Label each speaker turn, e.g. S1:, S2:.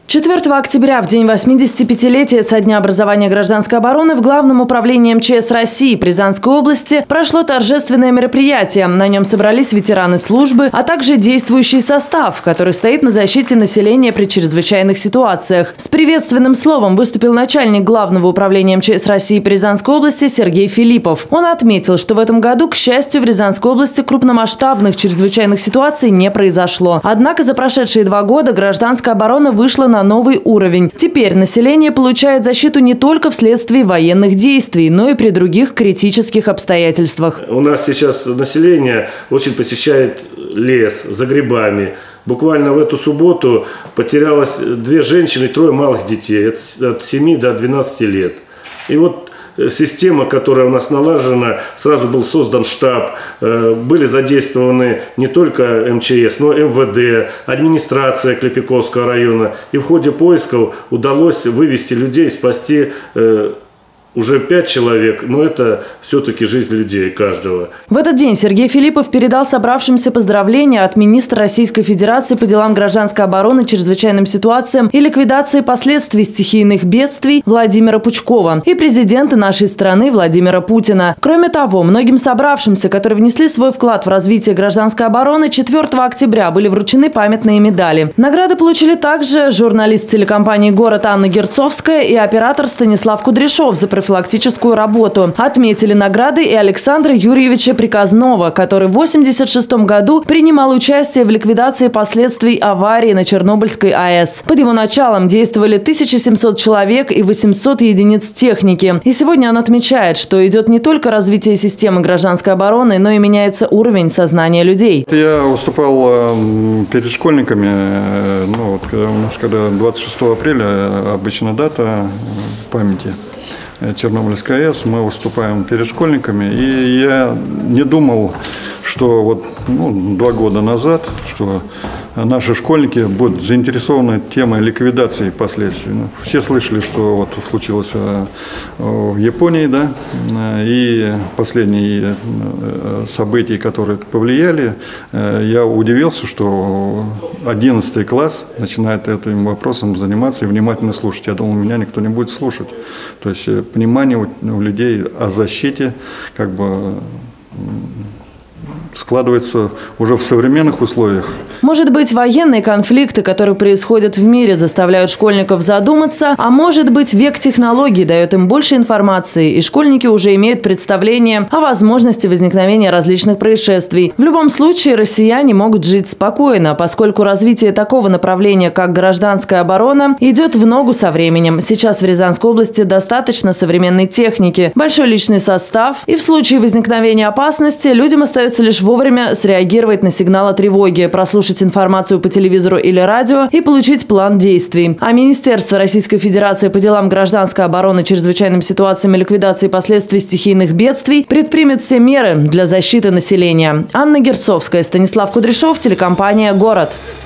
S1: 4 октября, в день 85-летия со дня образования гражданской обороны, в Главном управлении МЧС России при Рязанской области прошло торжественное мероприятие. На нем собрались ветераны службы, а также действующий состав, который стоит на защите населения при чрезвычайных ситуациях. С приветственным словом выступил начальник Главного управления МЧС России при Рязанской области Сергей Филиппов. Он отметил, что в этом году, к счастью, в Рязанской области крупномасштабных чрезвычайных ситуаций не произошло. Однако за прошедшие 2 года гражданская оборона вышла на новый уровень. Теперь население получает защиту не только вследствие военных действий, но и при других критических обстоятельствах. У нас сейчас население очень посещает лес за грибами. Буквально в эту субботу потерялось 2 женщины и 3 малых детей от 7 до 12 лет. И вот система, которая у нас налажена, сразу был создан штаб, были задействованы не только МЧС, но и МВД, администрация Клепиковского района. И в ходе поисков удалось вывести людей, спасти уже 5 человек, но это все-таки жизнь людей каждого. В этот день Сергей Филиппов передал собравшимся поздравления от министра Российской Федерации по делам гражданской обороны, чрезвычайным ситуациям и ликвидации последствий стихийных бедствий Владимира Пучкова и президента нашей страны Владимира Путина. Кроме того, многим собравшимся, которые внесли свой вклад в развитие гражданской обороны, 4 октября были вручены памятные медали. Награды получили также журналист телекомпании «Город» Анна Герцовская и оператор Станислав Кудряшов за профилактическую работу. Отметили награды и Александра Юрьевича Приказного, который в 1986 году принимал участие в ликвидации последствий аварии на Чернобыльской АЭС. Под его началом действовали 1700 человек и 800 единиц техники. И сегодня он отмечает, что идет не только развитие системы гражданской обороны, но и меняется уровень сознания людей.
S2: Я выступал перед школьниками, у нас когда 26 апреля обычно дата памяти Чернобыльской АЭС, мы выступаем перед школьниками, и я не думал, что 2 года назад, что наши школьники будут заинтересованы темой ликвидации последствий. Все слышали, что случилось в Японии, да, и последние события, которые повлияли, я удивился, что 11 класс начинает этим вопросом заниматься и внимательно слушать. Я думал, меня никто не будет слушать. То есть понимание у людей о защите складывается уже в современных условиях.
S1: Может быть, военные конфликты, которые происходят в мире, заставляют школьников задуматься, а может быть, век технологий дает им больше информации, и школьники уже имеют представление о возможности возникновения различных происшествий. В любом случае, россияне могут жить спокойно, поскольку развитие такого направления, как гражданская оборона, идет в ногу со временем. Сейчас в Рязанской области достаточно современной техники, большой личный состав, и в случае возникновения опасности людям остается лишь вовремя среагировать на сигнал о тревоге, прослушать информацию по телевизору или радио и получить план действий. А Министерство Российской Федерации по делам гражданской обороны, чрезвычайным ситуациям и ликвидации последствий стихийных бедствий предпримет все меры для защиты населения. Анна Герцовская, Станислав Кудряшов, телекомпания «Город».